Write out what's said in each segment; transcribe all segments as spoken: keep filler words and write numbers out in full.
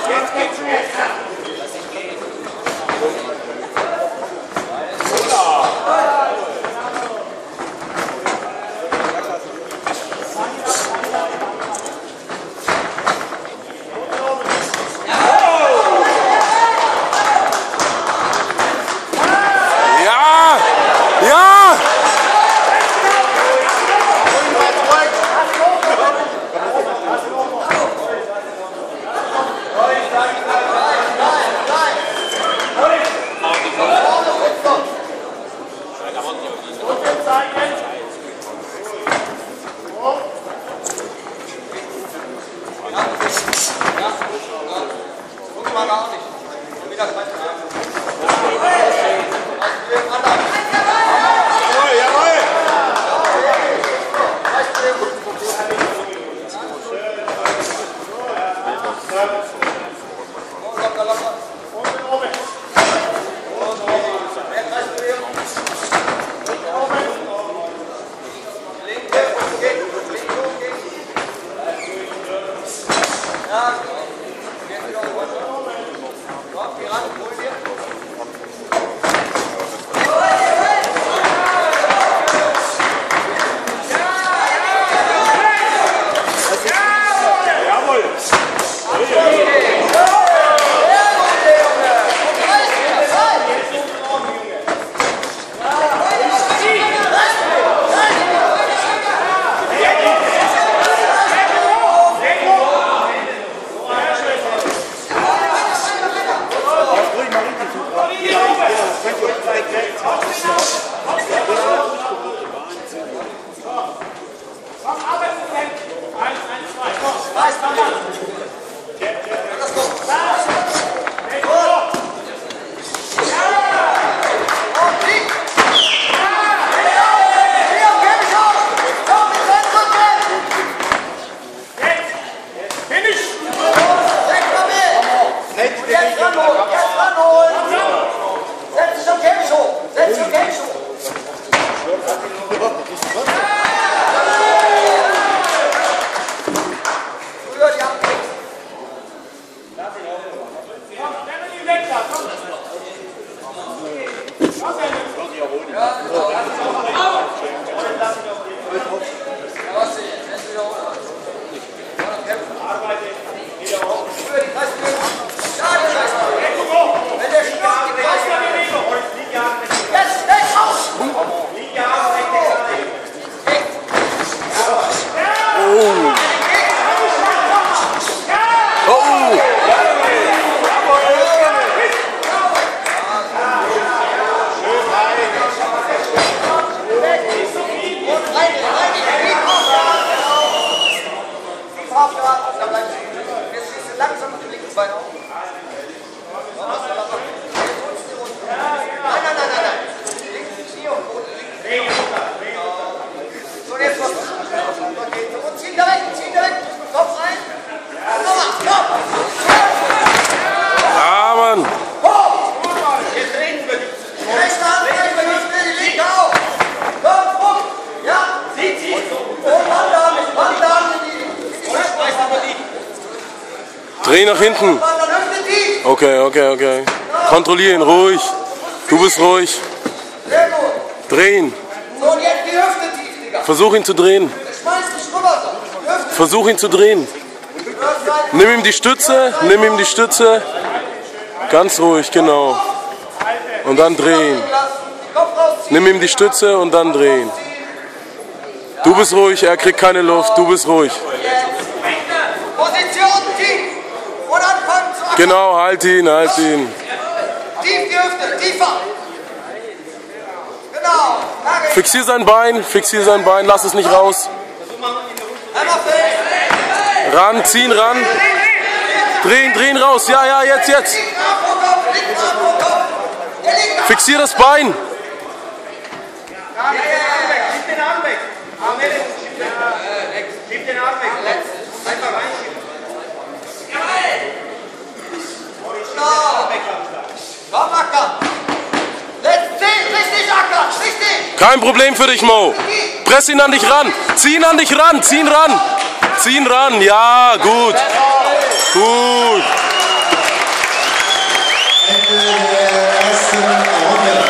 Dreh nach hinten. Okay, okay, okay. Kontrollieren, ruhig. Du bist ruhig. Drehen. Versuch ihn zu drehen. Versuch ihn zu drehen. Nimm ihm die Stütze, nimm ihm die Stütze. Ganz ruhig, genau. Und dann drehen. Nimm ihm die Stütze und dann drehen. Du bist ruhig, er kriegt keine Luft, du bist ruhig. Genau, halt ihn, halt ihn. Tief die Hüfte, tiefer. Genau. Fixier sein Bein, fixier sein Bein, lass es nicht raus. Ran, ziehen, ran. Drehen, drehen raus. Ja, ja, jetzt, jetzt. Fixier das Bein. Schieb den Arm weg. Schieb den Arm weg. Einfach reinschieben. Komm, Acker! Let's ziehen! Richtig, Acker! Richtig! Kein Problem für dich, Mo. Press ihn an dich ran. Zieh ihn an dich ran. Zieh ihn ran. Zieh ihn ran. Ja, gut. Gut. ersten Runde.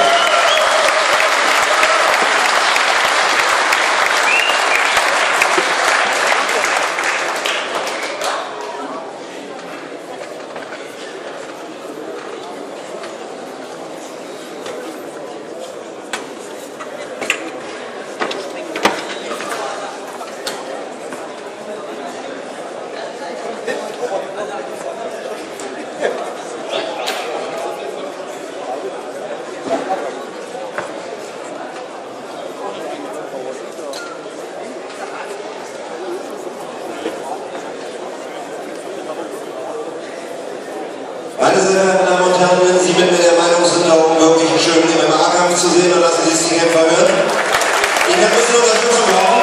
Meine sehr verehrten Damen und Herren, wenn Sie mit mir der Meinung sind, da oben wirklich einen schönen M M A-Kampf zu sehen, dann lassen Sie es die Kämpfer hören. Die Kämpfer müssen Unterstützung brauchen.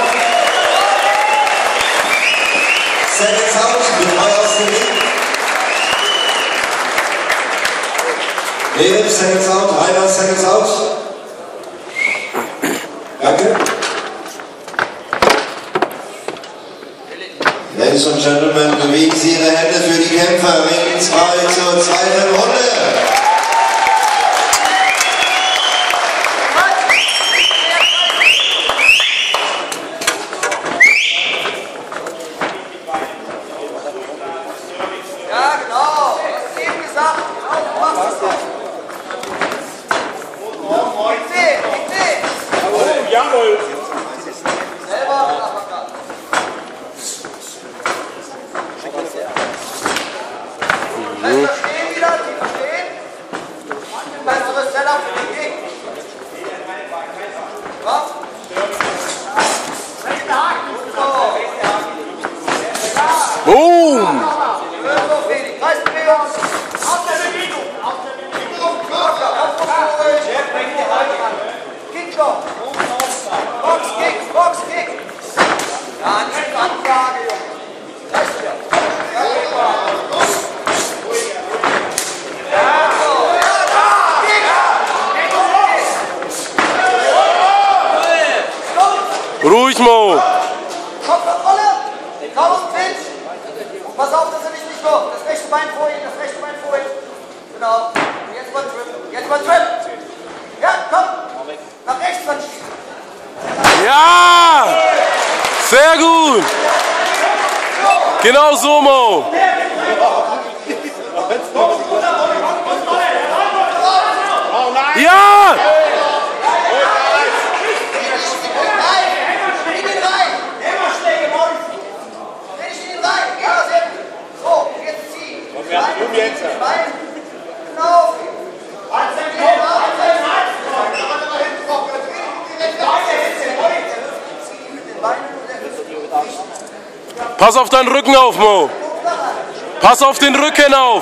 Seconds out, mit frei aus dem Ring. Leben, Seconds out, Rainer, Seconds out. Danke. Ladies and Gentlemen, bewegen Sie Ihre Hände für die Kämpfer. Ring zwei zur zweiten Runde. Ja, genau. Was eben gesagt. Genau, mach es doch. Ich sehe, ich sehe. Oh, jawohl. Selber Uppercut. Fester stehen wieder, tiefer stehen. Besseres Setup für den Gegner. Komm. Boom! So, Felix. Kreisbewegung. Aus der Bewegung. Aus der Bewegung. Locker. Aufrufen. Kick doch. Box, Kick. Box, Kick. Ja, nicht die Ansage, Junge. Reißt wieder. Ja, Ruhig, Mo! Kopfkontrolle, kaum Clinch. Pass auf, dass er dich nicht kommt. Das rechte Bein vorhin, das rechte Bein vorhin. Genau. Und jetzt mal Trip. Jetzt mal Trip. Ja, komm. Nach rechts dann schießen. Ja! Sehr gut! Genau so, Mo! Ja! Pass auf deinen Rücken auf, Mo. Pass auf den Rücken auf.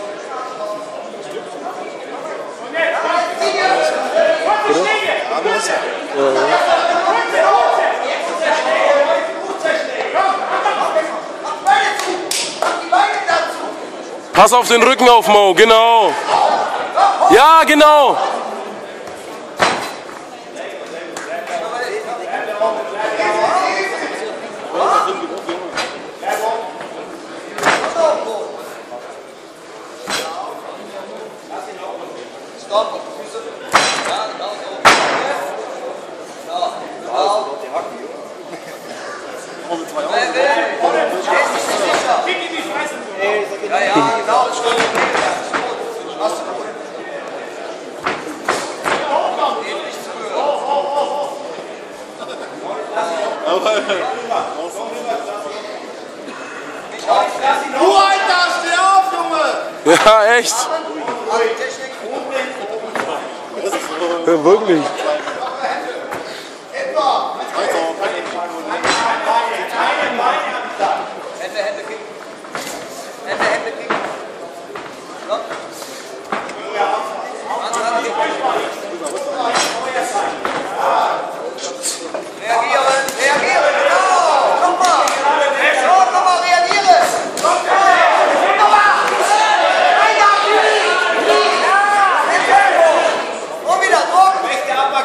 Pass auf den Rücken auf, Mo. Genau. Ja, genau. Stopp. Ja, genau so. Ja, genau. Wer will? Der ist nicht sicher. Ja, ja, genau. Das stimmt. Hast du gut. Eben nicht zugehört. Du Alter, steh auf, Junge! Ja, echt. Technik. Ja, wirklich. Hände, Hände kicken. Hände, Hände kicken. So. Andere Hand kicken. Reagieren, reagieren, genau. Komm mal. So, komm mal, reagieren. Komm mal. Und wieder, Druck.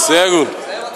Sehr gut.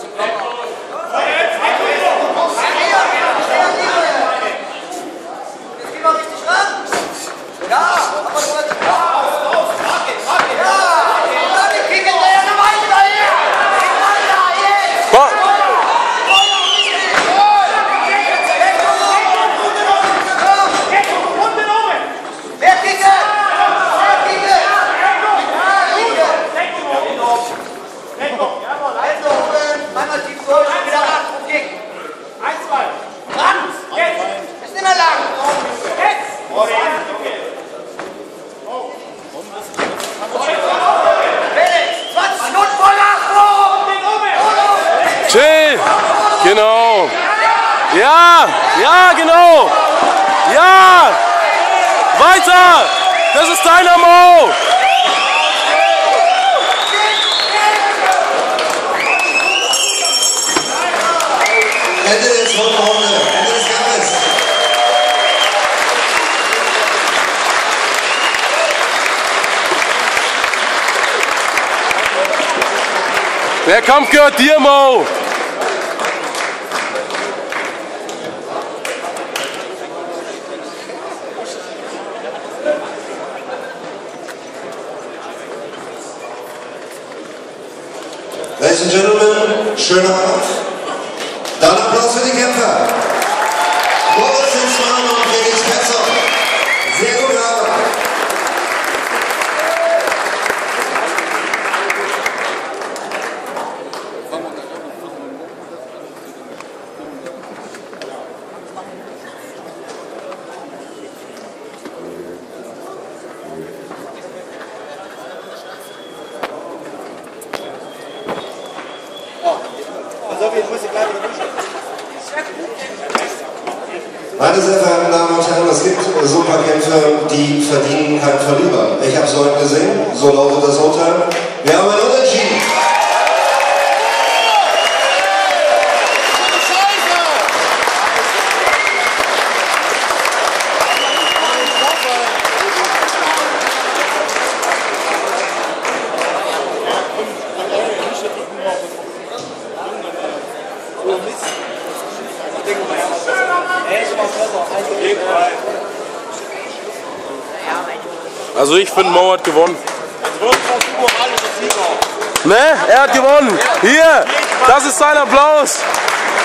Chill! Genau! Ja! Ja, genau! Ja! Weiter! Das ist Dynamo! Ende der zweiten Runde, Ende des Kampfes. Der Kampf gehört dir, Mo! Ladies and Gentlemen, schöner Kampf. Dann Applaus für die Kämpfer. Moritz Hensmann und Felix Petzold. Sehr gute Arbeit. Meine sehr verehrten Damen und Herren, es gibt so ein paar Kämpfe, die verdienen keinen Verlierer. Ich habe es heute gesehen, so lautet das Urteil. Wir haben ein Unentschieden. Also ich finde, Mo hat gewonnen. Ne? Er hat gewonnen. Hier, das ist sein Applaus.